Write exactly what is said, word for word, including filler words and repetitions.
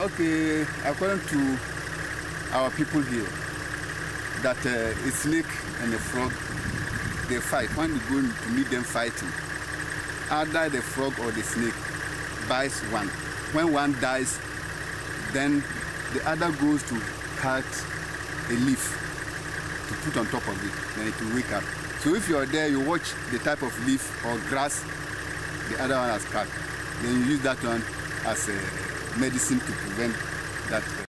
okay, according to our people here, that uh, a snake and a frog, they fight. When you go to meet them fighting, either the frog or the snake bites one. When one dies, then the other goes to cut a leaf to put on top of it, then it will wake up. So if you're there, you watch the type of leaf or grass the other one has cut. Then you use that one as a medicine to prevent that.